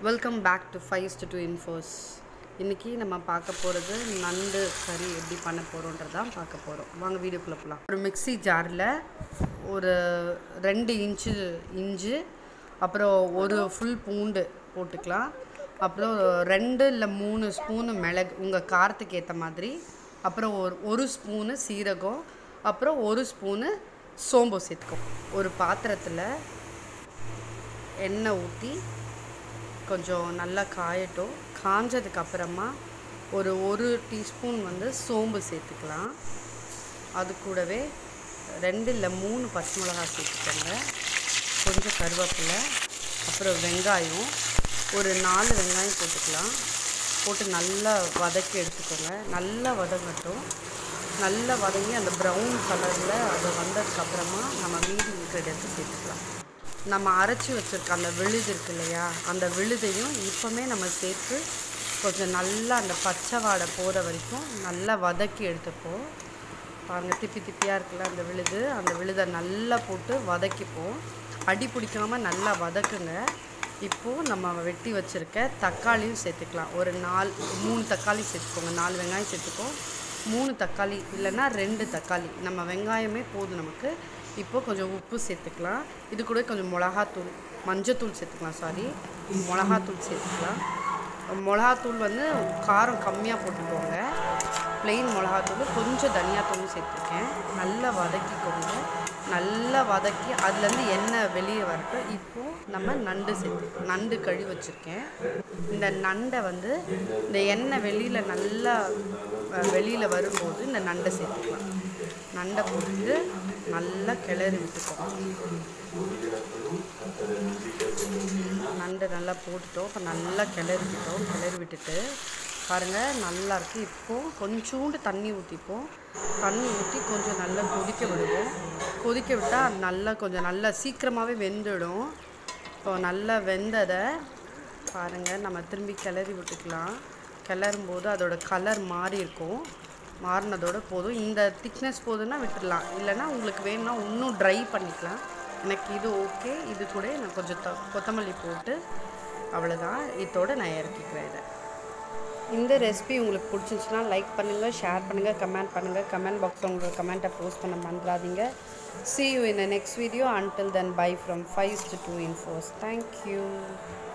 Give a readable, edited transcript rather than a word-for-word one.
Welcome back to 5 Infos. இன்னைக்கு நம்ம பார்க்க போறது நண்டு கறி எப்படி பண்ண போறோம்ன்றத தான் பார்க்க போறோம். வாங்க வீடியோக்குள்ள போலாம். ஒரு மிக்ஸி ஜார்ல ஒரு 2 இன்ச் இஞ்சி அப்புறம் ஒரு ஃபுல் பூண்டு போட்டுக்கலாம். அப்புறம் 2 இல்ல 3 ஸ்பூன் மிளகு உங்க காரத்துக்கு ஏத்த மாதிரி. அப்புறம் ஒரு ஸ்பூன் சீரகம் அப்புறம் ஒரு ஸ்பூன் சோம்பு சேர்த்துக்கோங்க. ஒரு பாத்திரத்துல எண்ணெய் ஊத்தி கொஞ்சம் நல்லா காயட்டும். காஞ்சதுக்கு அப்புறமா ஒரு டீஸ்பூன் சோம்பு சேர்த்துக்கலாம். அது கூடவே 2 இல்ல 3 பச்சை மிளகாய் சேர்த்துக்கோங்க. கொஞ்சம் கருவேப்பிலை அப்புறம் வெங்காயம் ஒரு 4 வெங்காயம் போட்டுக்கலாம். போட்டு நல்லா வதக்கி எடுத்துக்கோங்க. நல்லா வதங்கட்டும். நல்லா வதங்கி அந்த ப்ரௌன் கலரில் அது வந்ததுக்கு அப்புறமா நம்ம மீதி இன்க்ரீடியன்ட்ஸ் சேர்த்துக்கலாம். நம்ம அரைச்சி வச்சுருக்க அந்த விழுது இருக்கு இல்லையா, அந்த விழுதையும் இப்போமே நம்ம சேர்த்து கொஞ்சம் நல்லா அந்த பச்சை வாடை போகிற வரைக்கும் நல்லா வதக்கி எடுத்துப்போம். பாருங்கள், திப்பியாக இருக்குல்ல அந்த விழுதை நல்லா போட்டு வதக்கிப்போம். அடி பிடிக்காமல் நல்லா வதக்குங்க. இப்போது நம்ம வெட்டி வச்சுருக்க தக்காளியும் சேர்த்துக்கலாம். ஒரு 3 தக்காளி சேர்த்துக்கோங்க. 4 வெங்காயம் சேர்த்துக்கோம். 3 தக்காளி இல்லைன்னா 2 தக்காளி. நம்ம வெங்காயமே போதும் நமக்கு. இப்போது கொஞ்சம் உப்பு சேர்த்துக்கலாம். இது கூட கொஞ்சம் மஞ்சத்தூள் சேர்த்துக்கலாம். மிளகாத்தூள் சேர்த்துக்கலாம். மிளகாத்தூள் காரம் கம்மியாக போட்டுக்கோங்க. ப்ளெயின் மிளகாத்தூள் கொஞ்சம் தனியாத்தூளும் சேர்த்துருக்கேன். நல்லா வதக்கிக்கோங்க. நல்லா வதக்கி அதுலேருந்து எண்ணெய் வெளியே வரட்டும். இப்போது நம்ம நண்டு சேர்த்துக்கலாம். நண்டு கழுவி வச்சுருக்கேன். இந்த நண்டை இந்த எண்ணெய் வெளியில் வரும்போது இந்த நண்டை சேர்த்துக்கலாம். நண்டை போட்டு நல்லா கிளறி விட்டுக்கோங்க. நண்டை நல்லா போட்டுட்டோம். இப்போ நல்லா கிளறி விட்டுட்டு பாருங்கள், நல்லாயிருக்கு. இப்போது கொஞ்சோண்டு தண்ணி ஊற்றிப்போம். தண்ணி ஊற்றி கொஞ்சம் நல்லா கொதிக்க விடுவோம். கொதிக்க விட்டால் கொஞ்சம் நல்லா சீக்கிரமாகவே வெந்துடும். இப்போ நல்லா வெந்ததை பாருங்கள், நம்ம திரும்பி கிளறி விட்டுக்கலாம். கிளறும்போது அதோட கலர் மாறி இருக்கும். மாறினதோடு போதும். இந்த திக்னஸ் போதுன்னா விட்டுடலாம். இல்லைன்னா உங்களுக்கு வேணும்னா இன்னும் ட்ரை பண்ணிக்கலாம். எனக்கு இது ஓகே. இது கூட நான் கொஞ்சம் கொத்தமல்லி போட்டு அவ்வளோதான். இதோடு நான் இறக்கிக்குவேன். இதை இந்த ரெசிபி உங்களுக்கு பிடிச்சிருந்துச்சுன்னா லைக் பண்ணுங்கள், ஷேர் பண்ணுங்கள், கமெண்ட் பண்ணுங்கள். கமெண்ட் பாக்ஸில் உங்களோட கமெண்ட்டை போஸ்ட் பண்ண மறந்துடாதீங்க. See you in the next video. Until then, bye from 5 to 2 Infos. Thank you.